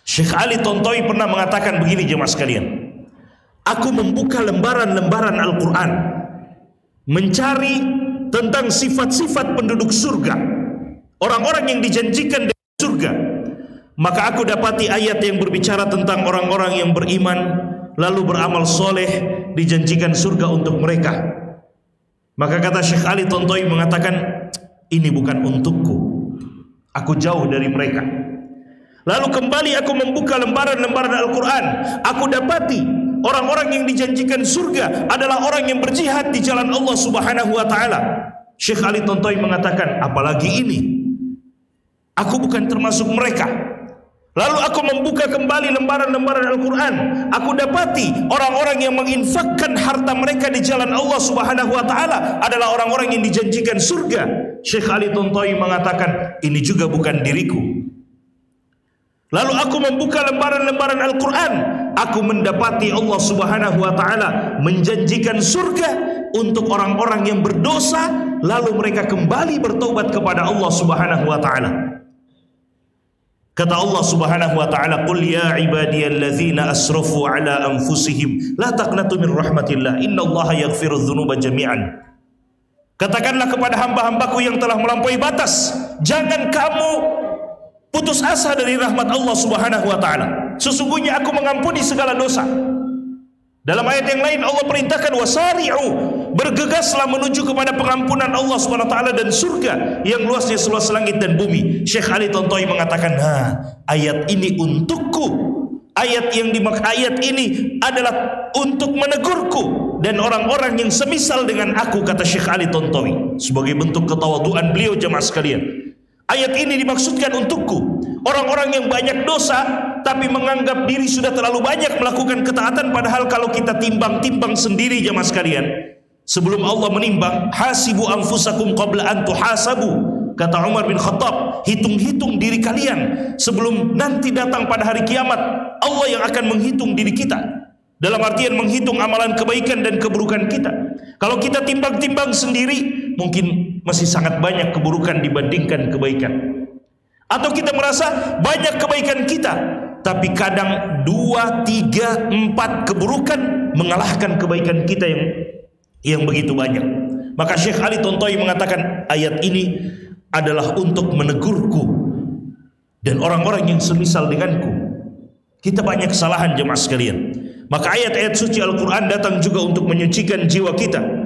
Syekh Ali Tontowi pernah mengatakan begini jemaah sekalian, aku membuka lembaran-lembaran Al-Quran mencari tentang sifat-sifat penduduk surga, orang-orang yang dijanjikan dengan surga. Maka aku dapati ayat yang berbicara tentang orang-orang yang beriman lalu beramal soleh, dijanjikan surga untuk mereka. Maka kata Syekh Ali Tontowi mengatakan, ini bukan untukku, aku jauh dari mereka. Lalu kembali aku membuka lembaran-lembaran Al-Quran, aku dapati orang-orang yang dijanjikan surga adalah orang yang berjihad di jalan Allah Subhanahu wa Ta'ala. Syekh Ali Tontowi mengatakan, apalagi ini, aku bukan termasuk mereka. Lalu aku membuka kembali lembaran-lembaran Al-Quran, aku dapati orang-orang yang menginfakkan harta mereka di jalan Allah Subhanahu wa Ta'ala adalah orang-orang yang dijanjikan surga. Syekh Ali Tontowi mengatakan, ini juga bukan diriku. Lalu aku membuka lembaran-lembaran Al-Quran, aku mendapati Allah Subhanahu wa Ta'ala menjanjikan surga untuk orang-orang yang berdosa lalu mereka kembali bertaubat kepada Allah Subhanahu wa Ta'ala. Kata Allah Subhanahu wa Ta'ala, qul ya ibadiyalladzina asrafu ala anfusihim la taqnatu min rahmatillah innallaha yaghfiru dzunuba jami'an. Katakanlah kepada hamba-hambaku yang telah melampaui batas, jangan kamu putus asa dari rahmat Allah Subhanahu wa Ta'ala. Sesungguhnya aku mengampuni segala dosa. Dalam ayat yang lain Allah perintahkan wasari'u, bergegaslah menuju kepada pengampunan Allah Subhanahu wa Ta'ala dan surga yang luasnya seluas langit dan bumi. Syekh Ali Tontowi mengatakan, ayat ini untukku. Ayat ini adalah untuk menegurku dan orang-orang yang semisal dengan aku, kata Syekh Ali Tontowi. Sebagai bentuk ketawaduan beliau jemaah sekalian, ayat ini dimaksudkan untukku, orang-orang yang banyak dosa tapi menganggap diri sudah terlalu banyak melakukan ketaatan, padahal kalau kita timbang-timbang sendiri jemaah sekalian, sebelum Allah menimbang, hasibu anfusakum qabla an tuhasabu, kata Umar bin Khattab, hitung-hitung diri kalian sebelum nanti datang pada hari kiamat Allah yang akan menghitung diri kita, dalam artian menghitung amalan kebaikan dan keburukan kita. Kalau kita timbang-timbang sendiri, mungkin masih sangat banyak keburukan dibandingkan kebaikan. Atau kita merasa banyak kebaikan kita, tapi kadang 2, 3, 4 keburukan mengalahkan kebaikan kita yang begitu banyak. Maka Syekh Ali Tontowi mengatakan, ayat ini adalah untuk menegurku dan orang-orang yang semisal denganku. Kita banyak kesalahan jemaah sekalian. Maka ayat-ayat suci Al-Quran datang juga untuk menyucikan jiwa kita.